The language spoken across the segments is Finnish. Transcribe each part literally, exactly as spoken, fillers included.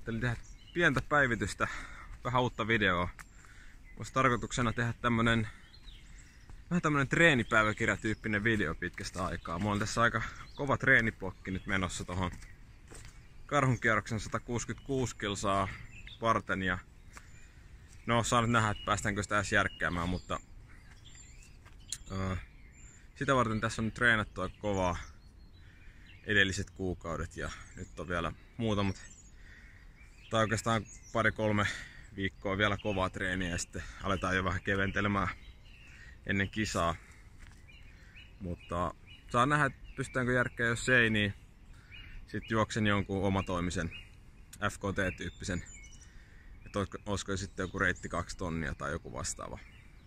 ajattelin tehdä pientä päivitystä, vähän uutta videoa. Olisi tarkoituksena tehdä tämmönen vähän tämmönen treenipäiväkirjatyyppinen video pitkästä aikaa. Mulla on tässä aika kova treeniblokki nyt menossa tohon karhunkierroksen sata kuusikymmentäkuusi kilsaa varten ja no saa nyt nähdä, että päästäänkö sitä edes järkkäämään, mutta uh, sitä varten tässä on nyt treenattu aika kovaa edelliset kuukaudet ja nyt on vielä muutamat tai oikeastaan pari-kolme viikkoa vielä kovaa treeniä ja sitten aletaan jo vähän keventelemään ennen kisaa. Mutta saa nähdä, että pystytäänkö järkkää, jos ei, niin sitten juoksen jonkun omatoimisen F K T-tyyppisen. Että olisiko sitten joku reitti kaksi tonnia tai joku vastaava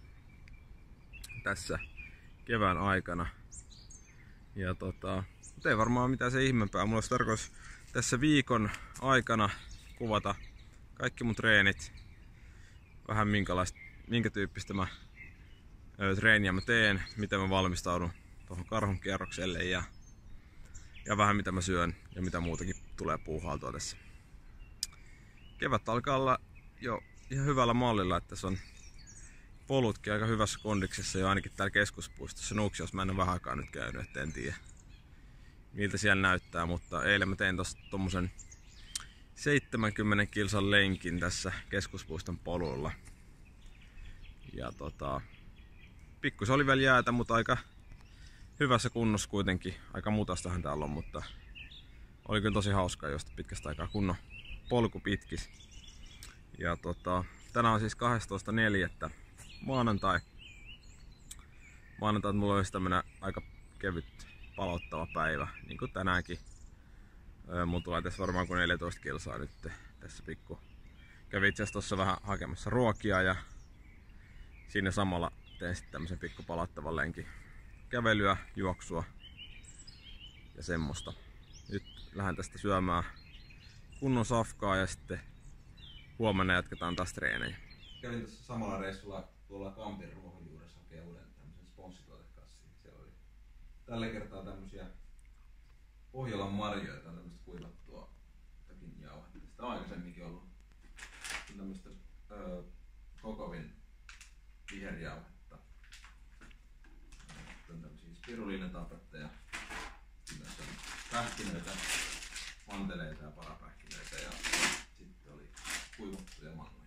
tässä kevään aikana. Ja tota, mutta ei varmaan mitään se ihmeempää. Mulla olisi tarkoitus tässä viikon aikana kuvata kaikki mun treenit. Vähän minkälaista, minkä tyyppistä mä ö, treeniä mä teen, miten mä valmistaudun tuohon karhunkierrokselle ja, ja vähän mitä mä syön ja mitä muutakin tulee puuhailtua tässä. Kevät alkaa olla jo ihan hyvällä mallilla, että tässä on polutkin aika hyvässä kondiksessa jo ainakin täällä keskuspuistossa. Nuuksiossa mä en ole vähän aikaa nyt käynyt, et en tiedä miltä siellä näyttää, mutta eilen mä tein tossa tommosen seitsemänkymmentä kilsan lenkin tässä keskuspuiston polulla. Ja tota, pikkus oli vielä jäätä, mutta aika hyvässä kunnossa kuitenkin. Aika mutastahan täällä on, mutta oli kyllä tosi hauskaa josta pitkästä aikaa kunnon polku pitkis. Ja tota, tänään on siis kahdestoista neljättä maanantai. Maanantai mulla olisi tämmönen aika kevyt palauttava päivä, niin kuin tänäänkin. Mulla tulee tässä varmaan kuin neljätoista kilsaa nyt tässä pikku. Kävin itse asiassa tossa vähän hakemassa ruokia ja siinä samalla tein sitten tämmösen pikku palauttavan lenkin. Kävelyä, juoksua ja semmoista. Nyt lähden tästä syömään kunnon safkaa ja sitten huomenna jatketaan taas treenejä. Kävin tässä samalla reissulla tuolla Kampin ruohonjuuressa hakee uuden tämmösen sponssituotekassin. Siellä oli tällä kertaa tämmösiä Pohjolan marjoita, tämmöstä kuivattua jotakin jauhetta. Sitä on aikaisemminkin ollut tämmöstä öö, Kokovin viherjauhetta. Sitten on tämmösiä spiruliinatabletteja. Tässä on pähkinöitä, manteleita ja parapähkinöitä ja sitten oli kuivattuja mannoja.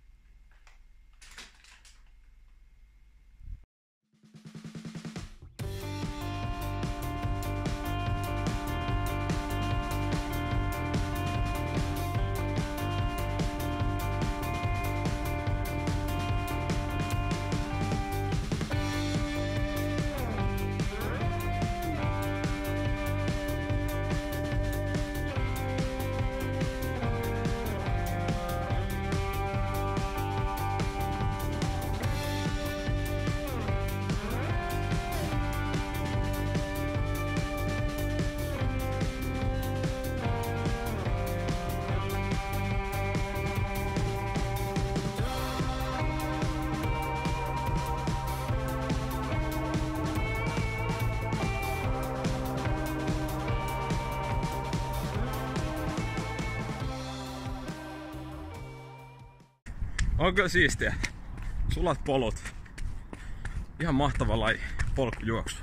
On kyllä siistiä. Sulat polut. Ihan mahtava laji polkujuoksu.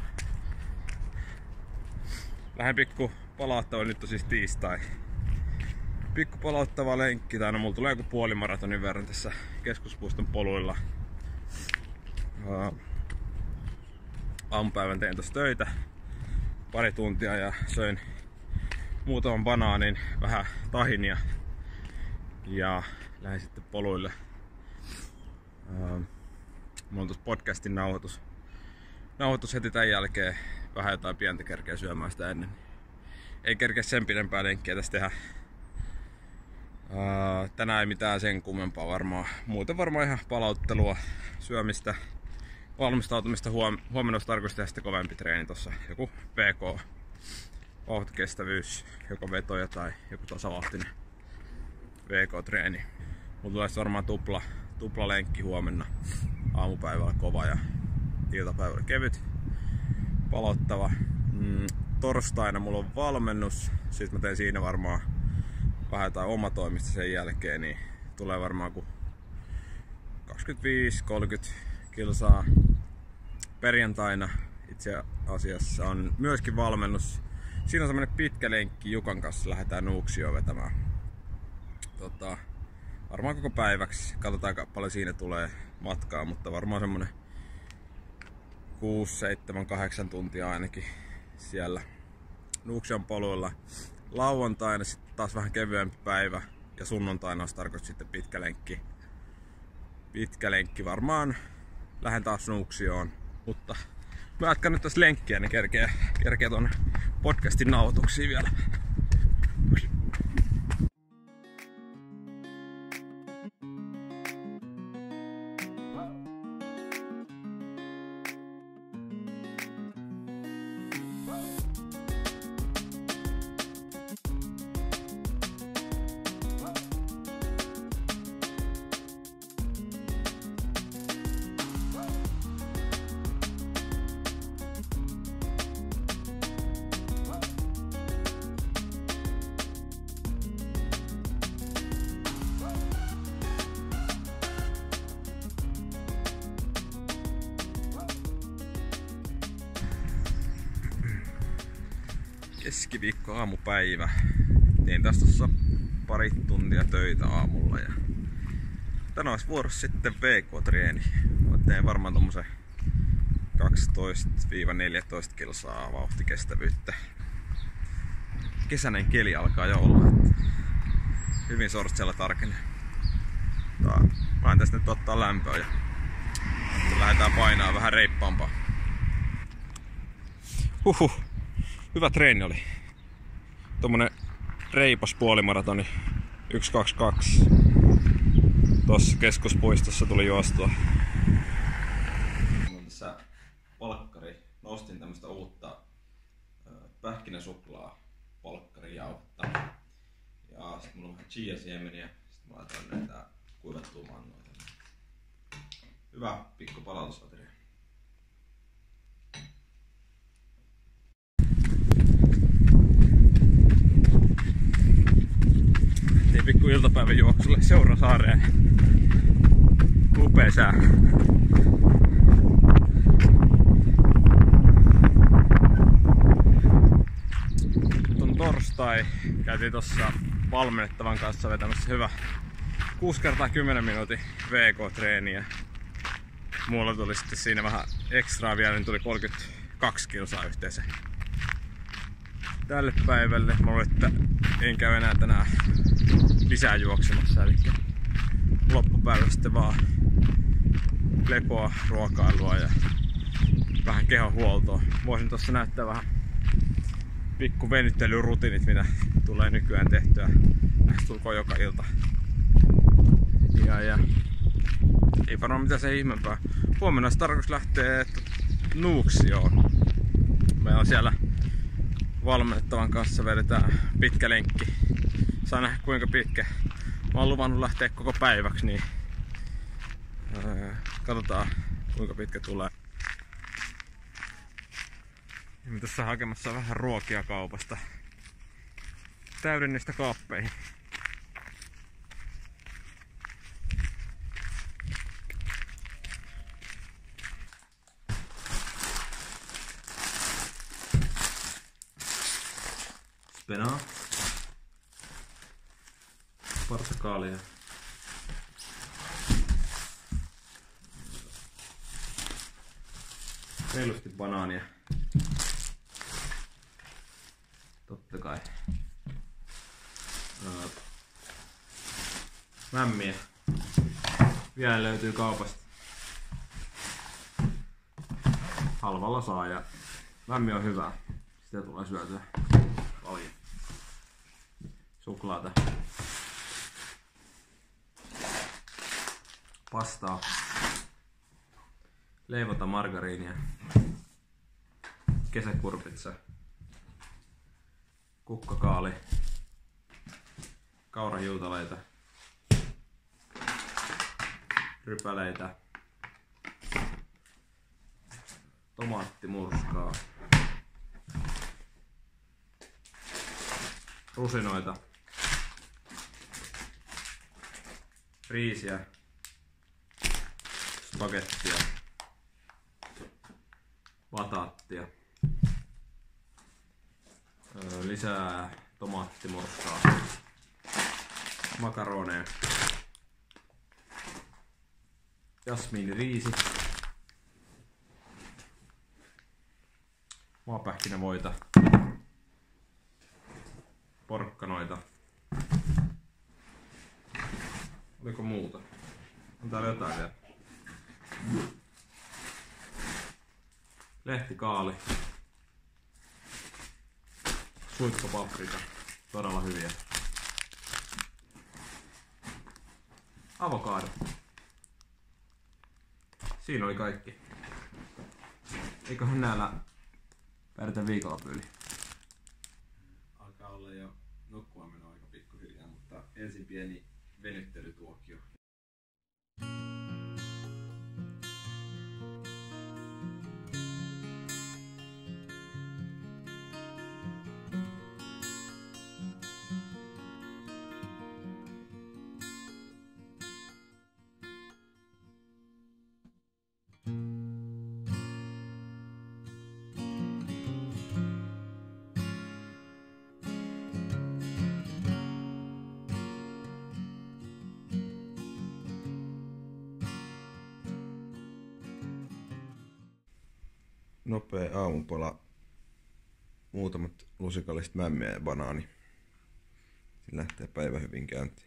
Lähden pikku palauttava, nyt on siis tiistai. Pikku palauttava lenkki, tai no mulla tulee joku puolimaratonin verran tässä keskuspuiston poluilla. Aamupäivän tein tossa töitä pari tuntia ja söin muutaman banaanin, vähän tahinia ja lähdin sitten poluille. Uh, mulla on tuossa podcastin nauhoitus. Nauhoitus heti tämän jälkeen. Vähän jotain pientä kerkeä syömään sitä ennen. Ei kerkeä sen pidempää lenkkiä tässä tehdä. Uh, tänään ei mitään sen kummempaa varmaan. Muuten varmaan ihan palauttelua, syömistä, valmistautumista. Huom huomenna olisi tarkoitus tehdä sitten kovempi treeni tossa. Joku P K, vauhtikestävyys, joko vetoja tai joku tasavahtinen V K-treeni. Mulla tulee varmaan tupla, tupla lenkki huomenna. Aamupäivällä kova ja iltapäivällä kevyt. Palauttava. Mm, torstaina mulla on valmennus. Sitten mä teen siinä varmaan vähän jotain omatoimista sen jälkeen, niin tulee varmaan kuin kaksikymmentäviisi kolmekymmentä kilsaa perjantaina. Itse asiassa on myöskin valmennus. Siinä on semmonen pitkä lenkki Jukan kanssa, lähdetään Nuuksioon vetämään. Tota, varmaan koko päiväksi. Katsotaan paljon siinä tulee matkaa, mutta varmaan semmonen kuusi, seitsemän, kahdeksan tuntia ainakin siellä Nuuksion poluilla. Lauantaina sitten taas vähän kevyempi päivä ja sunnuntaina olisi tarkoitus sitten pitkä lenkki. Pitkä lenkki varmaan lähden taas Nuuksioon, mutta mä jatkan nyt tässä lenkkiä, niin kerkee, kerkee ton podcastin nauhoituksiin vielä. Keskiviikko aamupäivä. Tein tässä tossa pari tuntia töitä aamulla ja tänään olisi vuorossa sitten V K-treeni. Mä teen varmaan tommosen kaksitoista neljätoista kilsaa vauhtikestävyyttä. Kesäinen keli alkaa jo olla, että hyvin sortsella tarkenee. Mä en tästä nyt ottaa lämpöä ja lähdetään painaa vähän reippaampaa. Huhhuh. Hyvä treeni oli. Tommonen reipas puolimaratoni yksi kaksi kaksi. Tuossa keskuspuistossa tuli juostua. Tässä palkkari. Nostin tämmöstä uutta pähkinäsuklaa palkkarijauhetta. Ja sit mulla on vähän chia-siemeniä. Sit mä laitoin näitä kuivattua mannoita. Hyvä pikku palautusateria. Pikku iltapäivän juoksulle Seurasaareen. Upea sää. Nyt on torstai. Käytiin tossa valmennettavan kanssa vetämässä hyvä kuusi kertaa kymmenen minuutin V K-treeniä. Mulla tuli sitten siinä vähän ekstraa vielä, niin tuli kolmekymmentäkaksi kilsaa yhteensä tälle päivälle. Mä luulen, että en käy enää tänään lisää juoksemassa, eli loppupäivä sitten vaan lepoa, ruokailua ja vähän kehonhuoltoa. Voisin tossa näyttää vähän pikku venyttelyrutiinit, mitä tulee nykyään tehtyä. Lähestulkoon joka ilta. Ja, ja ei varmaan mitään se ihmeempää. Huomenna olisi tarkoitus lähteä Nuuksioon. Meillä on siellä valmennettavan kanssa vedetään pitkä lenkki. Saa nähdä kuinka pitkä. Mä oon luvannut lähteä koko päiväksi, niin öö, katsotaan kuinka pitkä tulee. Ja mä tässä hakemassa vähän ruokia kaupasta. Täydennystä kaappeihin. Spenaa. Parsakaalia. Reilusti banaania. Totta kai. Mämmiä. Vielä löytyy kaupasta. Halvalla saa ja mämmi on hyvää. Sitä tulee syötyä paljon. Suklaata. Pastaa. Leivota margariinia. Kesäkurpitsa. Kukkakaali. Kaurahiutaleita. Rypäleitä. Tomaattimurskaa. Rusinoita. riisiä, spagettia, bataattia, lisää tomaattimurkkaa, makaroneja, jasmiiniriisi, maapähkinävoita, porkkanoita. Oliko muuta? On täällä jotain vielä. Lehtikaali. Suikkopaprika. Todella hyviä. Avokado. Siinä oli kaikki. Eiköhän näillä pärjätä viikonloppu yli. Alkaa olla jo nukkumaan meno aika pikkuhiljaa, mutta ensin pieni venyttelytuokio. Nopea aamupala, muutamat lusikalliset mämmiä ja banaani. Siinä lähtee päivä hyvin käyntiin.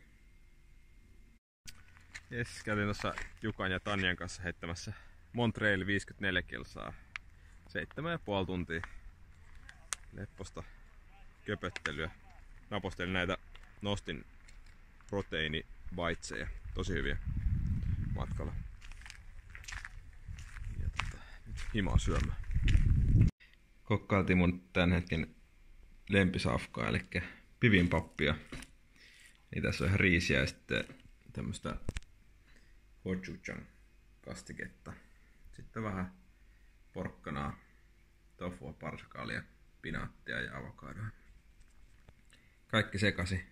Jes, kävin tuossa Jukan ja Tanjan kanssa heittämässä Montreal viisikymmentäneljä kilsaa. Seitsemän ja puoli tuntia lepposta köpöttelyä. Napostelin näitä Nostin proteiinibaitseja. Tosi hyviä matkalla. Ja tota, nyt himaa syömään. Kokkailtiin mun tän hetken lempisafkaa, eli pivinpappia. Niin tässä on ihan riisiä ja sitten tämmöstä gochujang kastiketta. Sitten vähän porkkanaa, tofua, parsakaalia, pinaattia ja avokadoa. Kaikki sekasi.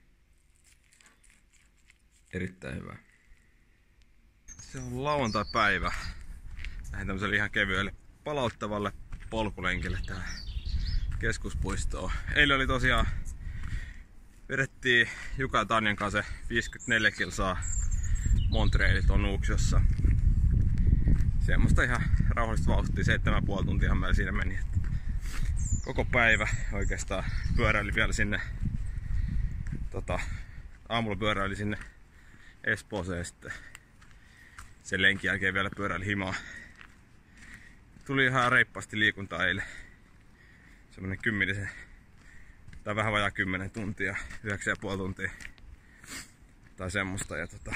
Erittäin hyvä. Se on lauantai-päivä. Lähdin tämmöiselle ihan kevyelle palauttavalle polkulenkille tähän keskuspuistoon. Eilen oli tosiaan, vedettiin Juka ja Tanjan kanssa viisikymmentäneljä kilsaa Montrealit tuon Nuuksiossa. Semmoista ihan rauhallista vauhtia, seitsemän ja puoli tuntia meillä siinä meni. Koko päivä oikeastaan pyöräili vielä sinne, tota, aamulla pyöräili sinne Espooseen ja sitten sen lenkin jälkeen vielä pyöräili himaa. Tuli ihan reippaasti liikuntaa eilen. Semmonen kymmenisen tai vähän vajaa kymmenen tuntia, yhdeksän ja puoli tuntia tai semmoista. Ja tota,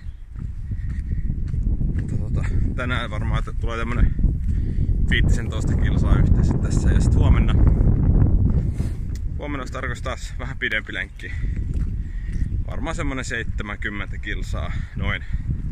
mutta tota, tänään varmaan tulee tämmönen viisitoista kilsaa yhteensä tässä. Ja sit huomenna, huomenna olisi tarkoitus taas vähän pidempi lenkki. Varmaan semmonen seitsemänkymmentä kilsaa noin.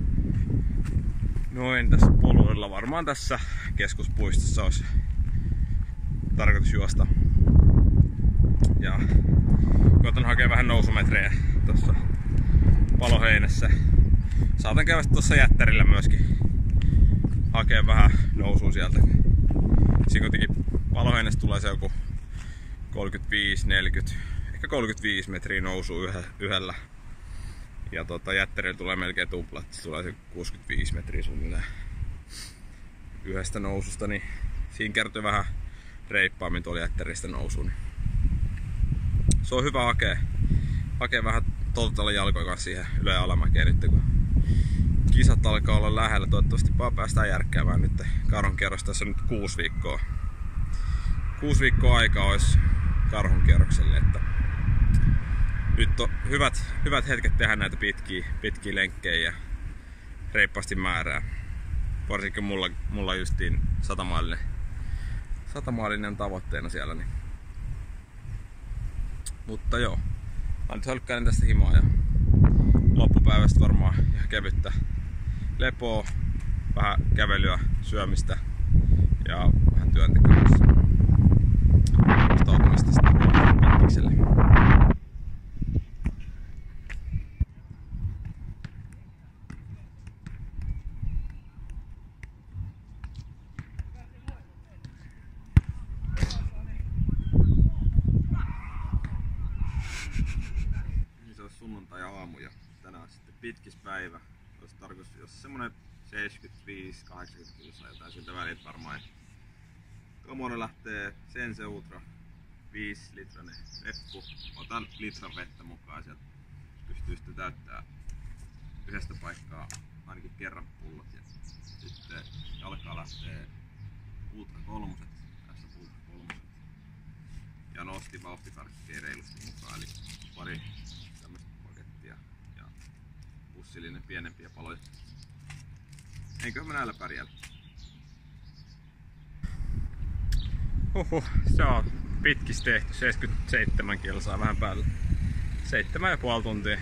Noin tässä poluilla, varmaan tässä keskuspuistossa olisi tarkoitus juosta. Ja koitan hakea vähän nousumetrejä tuossa Paloheinässä. Saatan käydä tuossa Jättärillä myöskin hakea vähän nousua sieltä. Siinä kuitenkin Paloheinässä tulee se joku kolmekymmentäviisi neljäkymmentä, ehkä kolmekymmentäviisi metriä nousua yhdellä. Ja tota, Jättärillä tulee melkein tuplat, se tulee se kuusikymmentäviisi metriä suunnilleen yhdestä noususta, niin siinä kertoo vähän reippaammin tuolla Jättäristä nousuun. Niin se on hyvä hakea, hakea vähän totutella jalkoja kanssa siihen ylä- ja alamäkeen nyt, kun kisat alkaa olla lähellä. Toivottavasti päästään järkkäämään nyt karhunkierros. Tässä on nyt kuusi viikkoa. Kuusi viikkoa aikaa olisi karhunkierrokselle, että nyt on hyvät, hyvät hetket tehdä näitä pitkiä, pitkiä lenkkejä ja reippaasti määrää. Varsinkin mulla, mulla justiin satamaalinen, satamaalinen tavoitteena siellä. Niin. Mutta joo, mä nyt hölkkäilen tästä himaa ja loppupäivästä varmaan ihan kevyttä lepoa, vähän kävelyä, syömistä ja vähän työntekoa. Stautumista sitten pitkikselle. aamu ja tänään on sitten pitkis päivä. Olisi tarkoitus, jos semmonen seitsemänkymmentäviisi kahdeksankymmentä kilsaa jotain siltä välit varmaan. Tuommoinen lähtee Sense Ultra viisi litrainen reppu. Otan litran vettä mukaan, sieltä pystyy sitten täyttää yhdestä paikkaa ainakin kerran pullot. Ja sitten jalkaa lähtee Ultra kolmoset, tässä Ultra kolmoset. Ja nosti vauhtikarkkeja reilusti mukaan, eli pari tämmöistä pakettia ja pussillinen pienempiä paloja. Eiköhän mä näillä pärjäällä. Huhhuh, se on pitkis tehty, seitsemänkymmentäseitsemän kilsaa vähän päällä. Seitsemän ja puoli tuntia.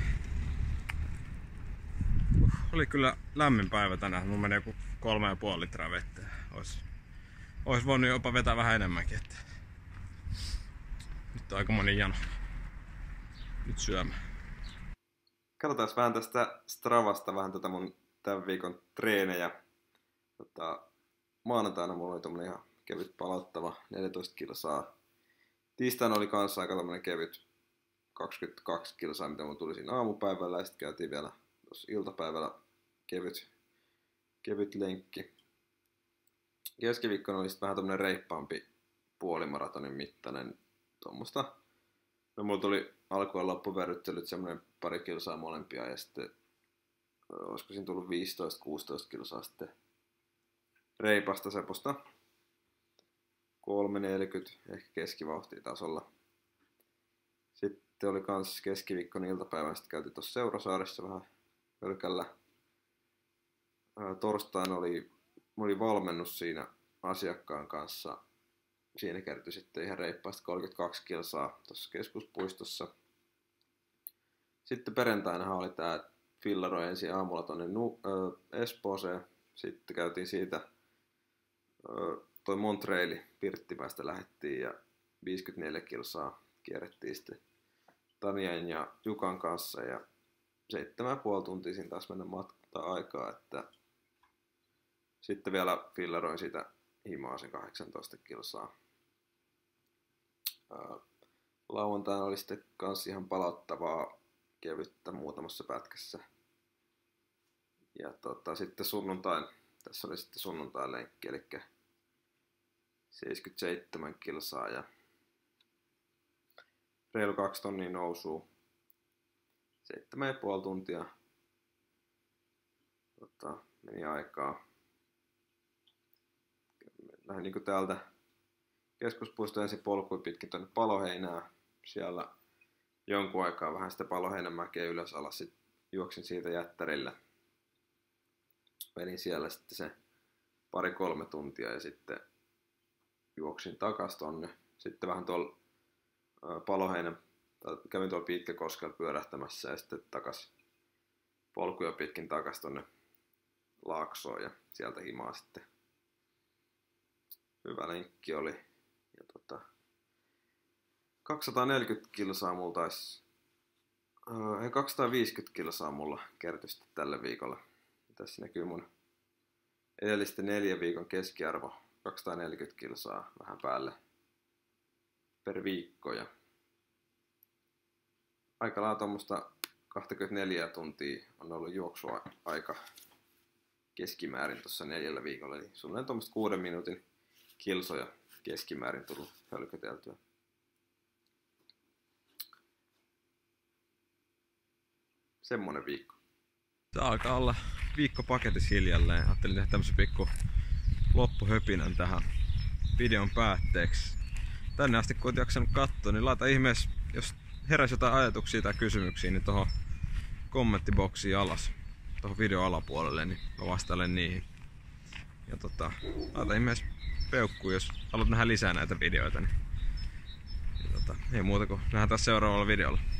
Uh, oli kyllä lämmin päivä tänään, mun meni joku kolme ja puoli litraa vettä. Ois, ois voinut jopa vetää vähän enemmänkin. Että nyt on aika moni jano. Nyt syömään. Katsotaan vähän tästä Stravasta vähän tätä mun tämän viikon treenejä. Tota, maanantaina mulla oli tommonen ihan kevyt palauttava neljätoista kilsaa. Tiistaina oli kanssa aika tommonen kevyt kaksikymmentäkaksi kilsaa, mitä mun tuli siinä aamupäivällä. Ja sit käytiin vielä tuossa iltapäivällä kevyt, kevyt lenkki. Keskiviikkona oli sit vähän tommonen reippaampi puolimaratonin mittainen tuommoista. No mulla tuli alkuun ja loppuverryttelyt semmonen pari kilsaa molempia ja sitten olisiko siinä tullut viisitoista kuusitoista kilsaa sitten reipasta seposta. kolme neljäkymmentä ehkä keskivauhtia tasolla. Sitten oli kans keskiviikkona iltapäivänä, sitten käytiin tuossa Seurasaaressa vähän pölkällä. Torstaina oli, oli valmennus siinä asiakkaan kanssa. Siinä kertyi sitten ihan reippaasti kolmekymmentäkaksi kilsaa tuossa keskuspuistossa. Sitten perjantainahan oli tää fillaroi ensin aamulla tonne nu- äh, Espooseen. Sitten käytiin siitä äh, toi Montreali Pirttimäestä lähettiin ja viisikymmentäneljä kilsaa kierrettiin sitten Tanjan ja Jukan kanssa ja seitsemän ja puoli tuntia siinä taas mennä matkaa aikaa, että sitten vielä fillaroin sitä himaa sen kahdeksantoista kilsaa. Ää, lauantaina oli sitten kans ihan palauttavaa kevyttä muutamassa pätkässä. Ja tota, sitten sunnuntain, tässä oli sitten sunnuntain lenkki, eli seitsemänkymmentäseitsemän kilsaa ja reilu kaksi tonnia nousuu. Seitsemän ja puoli tuntia tota, meni aikaa. Lähdin niin täältä keskuspuistoon ensin polkuin pitkin tuonne Paloheinää. Siellä jonkun aikaa vähän sitä Paloheinämäkeä ylös alas. Sitten juoksin siitä jättärille. Menin siellä sitten se pari-kolme tuntia ja sitten juoksin takas tonne. Sitten vähän tuolla Paloheinän, kävin tuolla Pitkäkoskella pyörähtämässä ja sitten takas polkuja pitkin takas tonne Laaksoon ja sieltä himaa sitten. Hyvä lenkki oli. Ja tota, kaksisataaneljäkymmentä kilsaa mulla taisi, äh, kaksisataaviisikymmentä kilsaa mulla kertyi sitten tällä viikolla. Tässä näkyy mun edellisten neljän viikon keskiarvo, kaksisataaneljäkymmentä kilsaa vähän päälle per viikko. Ja aika lailla tuommoista kaksikymmentäneljä tuntia on ollut juoksua aika keskimäärin tuossa neljällä viikolla. Eli suunnilleen tuommoista kuuden minuutin kilsoja keskimäärin tullut hölköteltyä. Semmonen viikko. Tää alkaa olla viikko paketissa hiljalleen. Ajattelin tehdä tämmösen pikku loppuhöpinän tähän videon päätteeksi. Tänne asti kun oot jaksanut katsoa, niin laita ihmeessä, jos heräsi jotain ajatuksia tai kysymyksiä, niin tuohon kommenttiboksiin alas, tuohon videon alapuolelle, niin mä vastailen niihin. Ja tota, laita ihmeessä peukkuun, jos haluat nähdä lisää näitä videoita. Niin, ja tota, ei muuta kuin nähdään taas seuraavalla videolla.